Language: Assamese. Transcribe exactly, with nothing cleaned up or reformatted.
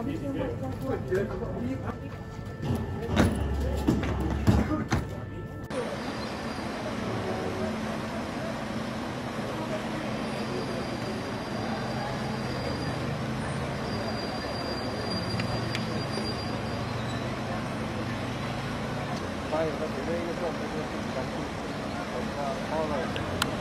发现它随便一个转，它就赶紧把它抛了。